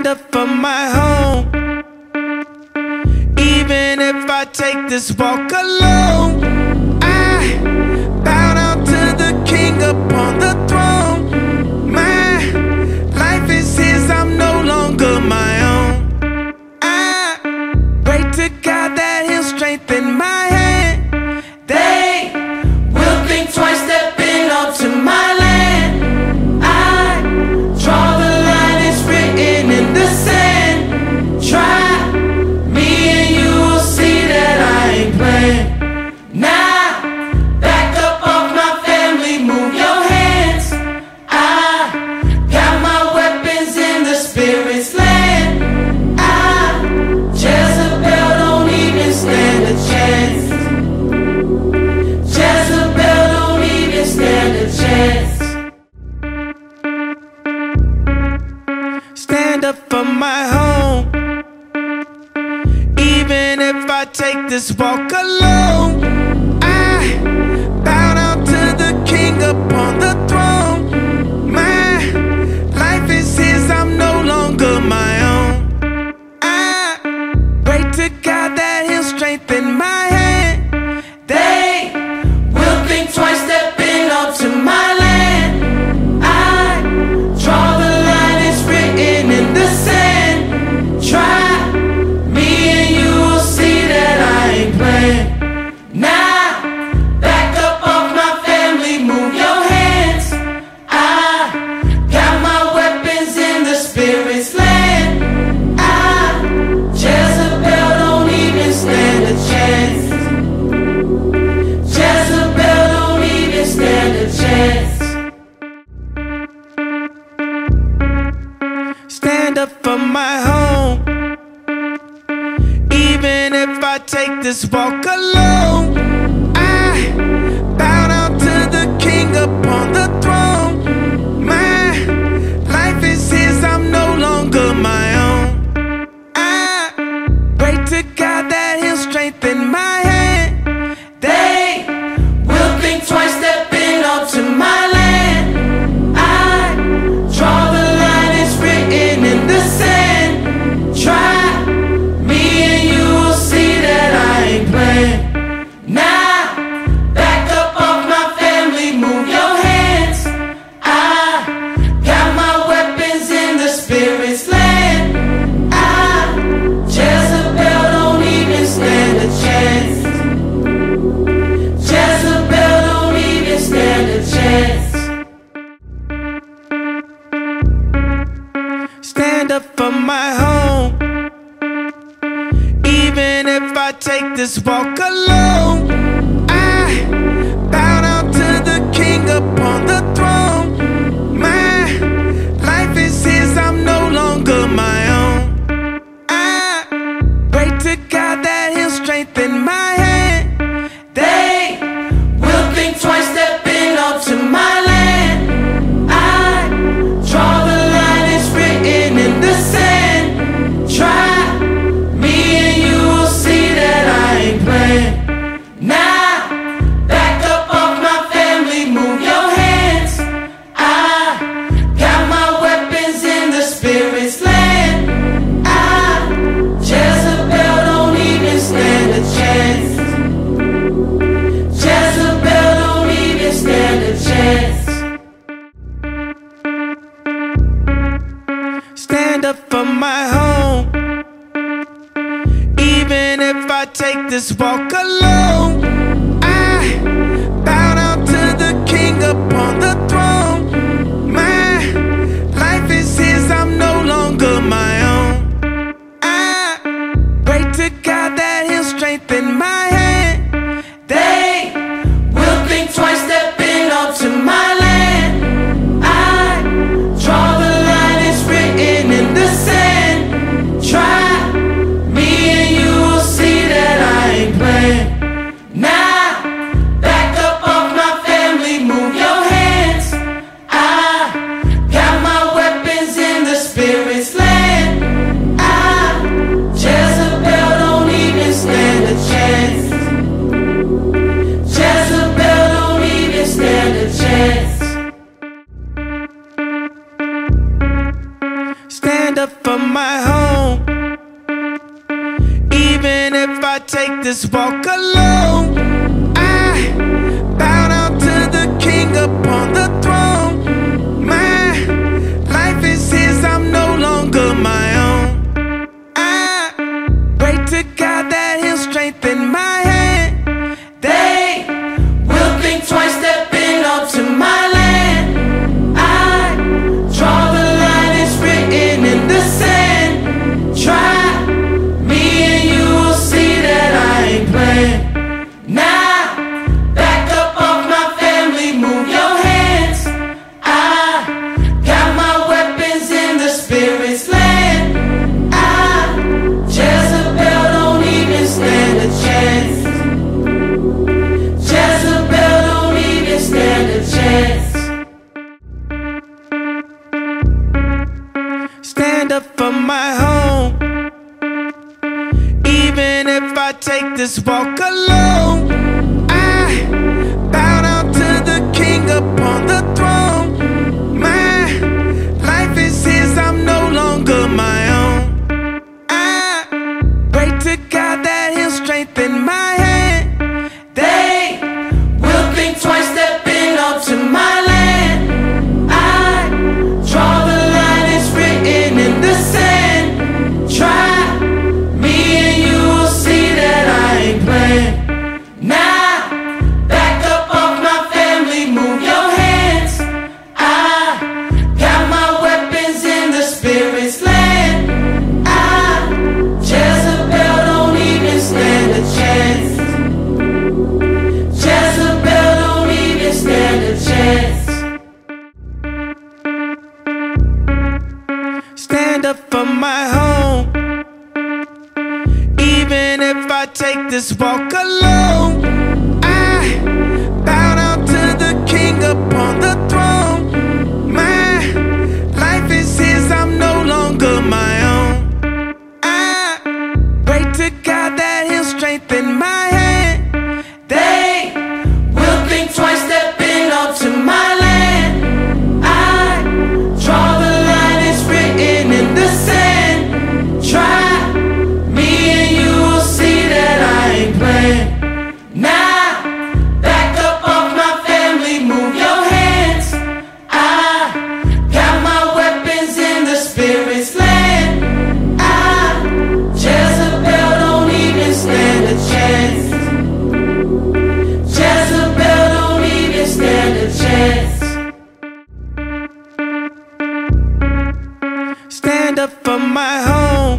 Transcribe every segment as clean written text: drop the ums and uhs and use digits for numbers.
Stand up for my home. Even if I take this walk alone, I bow down to the King upon the throne. My life is His, I'm no longer my own. I pray to God that He'll strengthen my hand. They will think twice stepping onto my land. I draw the line, it's written in the sand. Try me and you will see that I ain't playing. Now back up off my family, move your hands. I got my weapons in the Spirit's land. Jezebel don't even stand a chance. Jezebel don't even stand a chance. Stand up for my home. Even if I take this walk alone, I bow down to the King upon the throne. My life is His, I'm no longer my own. I pray to God that He'll strengthen my hand. They will think twice stepping onto my land. I draw the line, it's written in the sand. Try me and you will see that I ain't playing. Now back up off my family, move your hands. I got my weapons in the Spirit's land. Jezebel don't even stand a chance. Jezebel don't even stand a chance. Stand up for my home. Even if I take this walk alone, I bow down to the King upon the throne. My life is His, I'm no longer my own. I pray to God that He'll strengthen my hand. They will think twice stepping onto my land. I draw the line, it's written in the sand. Try me and you will see that I ain't playing. Now back up off my family, move your hands. I got my weapons in the Spirit's land. Jezebel don't even stand a chance. Jezebel don't even stand a chance. Stand up for my home. Even if I take this walk alone, I bow down to the King upon the throne. My life is His, I'm no longer my own. I pray to God that He'll strengthen my hand. They will think twice stepping onto my land. I draw the line, it's written in the sand. Try me and you will see that I ain't playing. Now back up off my family, move your hands. I got my weapons in the Spirit's land. Jezebel don't even stand a chance. Jezebel don't even stand a chance. Stand up for my home. Even if I take this walk alone, I bow down to the King upon the throne. My life is His, I'm no longer my own. I pray to God that He'll strengthen my hand. They will think twice stepping onto my land. I draw the line, it's written in the sand. Try me and you will see that I ain't playing. stand up for my home. Even if I take this walk alone, I bow down to the King upon the throne. My life is His, I'm no longer my own. I pray to God that He'll strengthen my hand. They will think twice stepping onto my land. I draw the line, it's written in the sand. Try me and you will see that I ain't playing. Now, back up off my family, move your hands. I got my weapons in the spirit's land. Jezebel don't even stand a chance. Jezebel don't even stand a chance. Stand up for my home. Even if I take this walk alone, I bow down to the King upon the throne. My life is His, I'm no longer my own. I pray to God that He'll strengthen my hand. They will think twice stepping onto my land. I draw the line, it's written in the sand. Try me and you will see that I ain't playing. Now, back up off my family, move your hands. I got my weapons in the spirit's land. Jezebel don't even stand a chance. Jezebel don't even stand a chance. Stand up for my home. Even if I take this walk alone, I bow down to the King upon the throne. My life is His, I'm no longer my own. I pray to God that He'll strengthen my hand. They will think twice stepping onto my land. I draw the line, it's written in the sand. Try me and you will see that I ain't playing. Now, back up off my family, move your hands. I got my weapons in the spirit's land. Jezebel don't even stand a chance. Jezebel don't even stand a chance. Stand up for my home.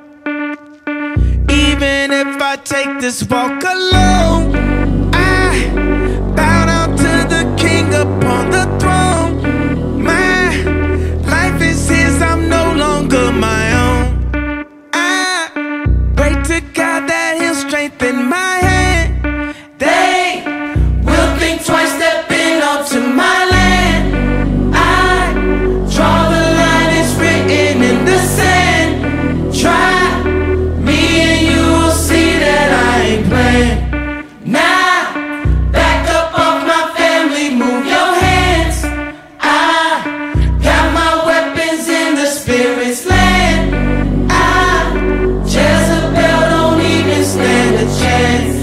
Even if I take this walk alone, I bow down to the King upon the throne. My life is His, I'm no longer my own. I pray to God that He'll strengthen my hand. They will think twice stepping onto my land. I draw the line, it's written in the sand. Try me and you will see that I ain't playing. Now, back up off my family, move your hands. I got my weapons in the spirit's land. Jezebel don't even stand a chance.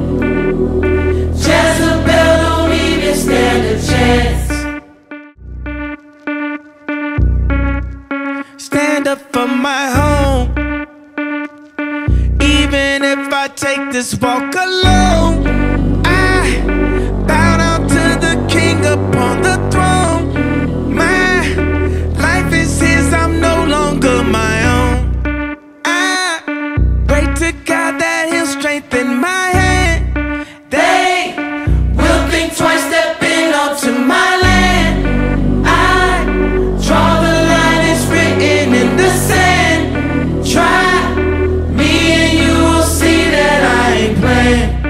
Jezebel don't even stand a chance. Stand up for my home. Even if I take this walk alone, I bow down to the King upon the throne. My life is His, I'm no longer my own. I pray to God that He'll strengthen my hand. They will think twice stepping onto my land. I draw the line, it's written in the sand. Try me and you will see that I ain't playing.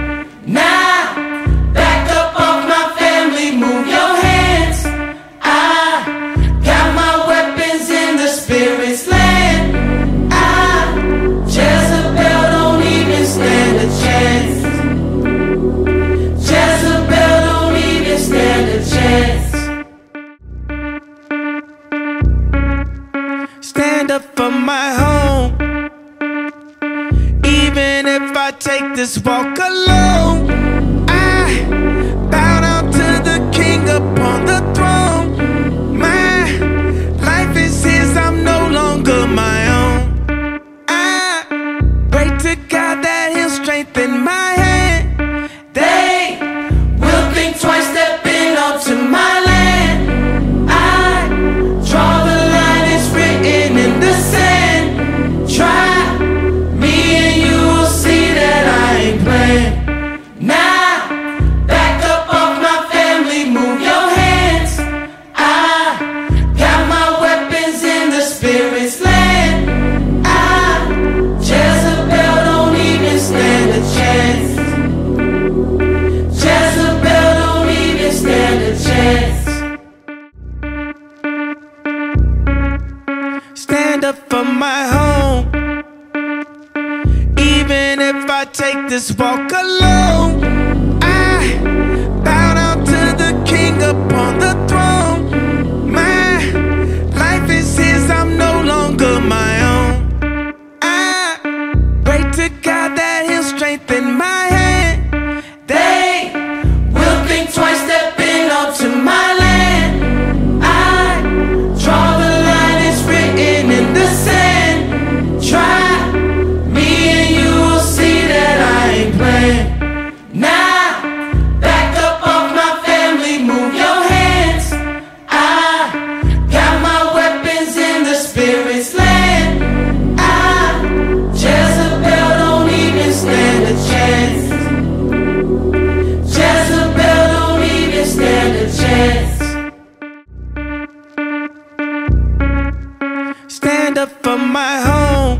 my home. Even if I take this walk alone, I bow down to the King upon the throne. My life is His, I'm no longer my own. I pray to God that He'll strengthen my hand. They will think twice stepping onto my land. I draw the line, it's written in the sand. Try me and you will see that I ain't playing. Now, back up off my family, move your hands. I got my weapons in the Spirit's land. Jezebel don't even stand a chance. Jezebel don't even stand a chance. Stand up for my home. Even if I take this walk alone, I bow down to the King upon the throne. My life is His, I'm no longer my own. I pray to God that He'll strengthen my hand. They will think twice stepping onto my land. I draw the line, it's written in the sand. Try me and you will see that I ain't playing. Now, back up off my family, move your hands. I got my weapons in the Spirit's land. Jezebel don't even stand a chance. Jezebel don't even stand a chance. Stand up for my home.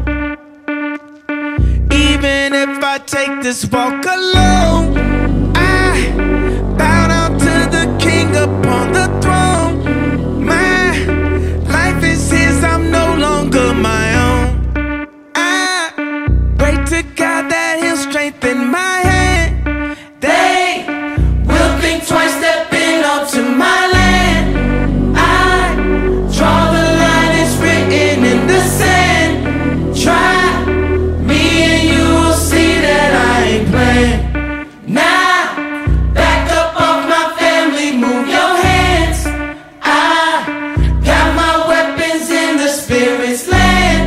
Even if I take this walk alone, I bow down to the King upon the throne. My life is His, I'm no longer my own. I pray to God that He'll strengthen my hand. They will think twice stepping onto my land. I draw the line, it's written in the sand. Try me and you will see that I ain't playing. Now, back up off my family, move your hands. I got my weapons in the Spirit's land.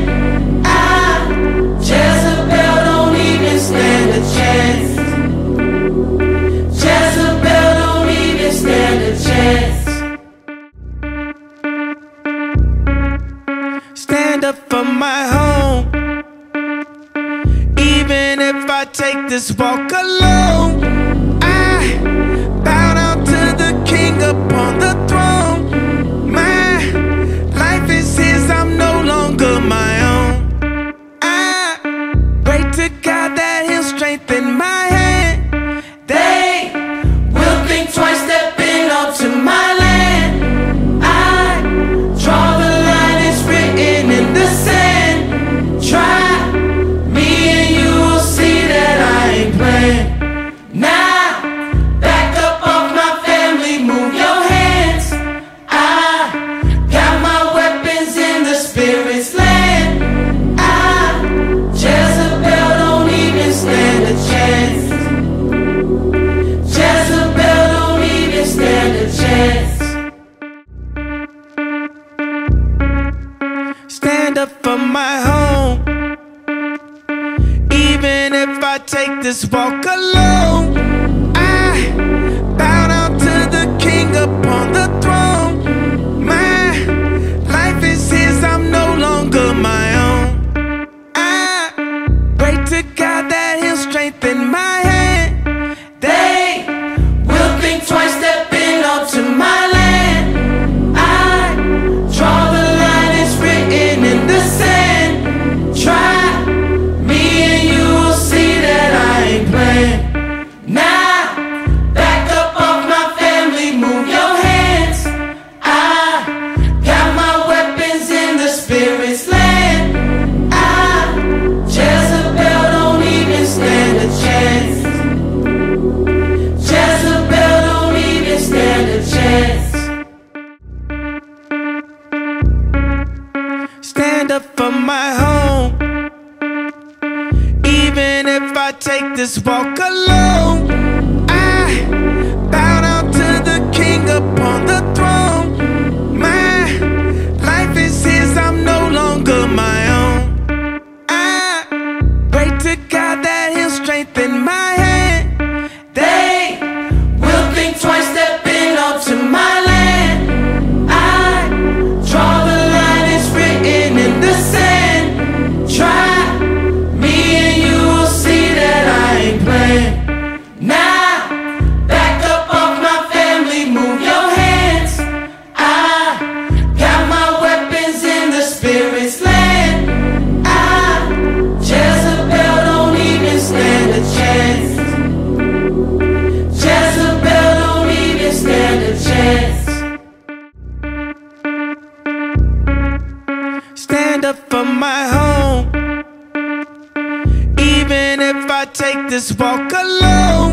Jezebel don't even stand a chance. Jezebel don't even stand a chance. Stand up for my home. Even if I take this walk alone, I bow down to the King upon the throne. My life is His, I'm no longer my own. I pray to God that He'll strengthen my hand. They will think twice stepping onto my land. I draw the line, it's written in the sand. Try me and you will see that I ain't playing. Now, back up off my family, move your hands. I got my weapons in the Spirit's land. Jezebel don't even stand a chance. Jezebel don't even stand a chance. Stand up for my home. Even if I take this walk alone, I bow down to the King upon the throne. My life is His, I'm no longer my own. I pray to God that He'll strengthen my hand. They will think twice stepping onto my land. I draw the line, it's written in the sand. Try me and you will see that I ain't playing. Now, back up off my family, move your hands. stand up for my home. Even if I take this walk alone, I bow down to the King upon the throne. My life is his, I'm no longer my own. I pray to God that he'll strengthen my hand. They will think twice stepping onto my land. I draw the line, it's written in the sand. Try me and you will see that I ain't playing. Now back up off my family, move your hands. I got my weapons in the spirit's land. Jezebel don't even stand a chance. Jezebel don't even stand a chance. Stand up for my home. Even if I take this walk alone,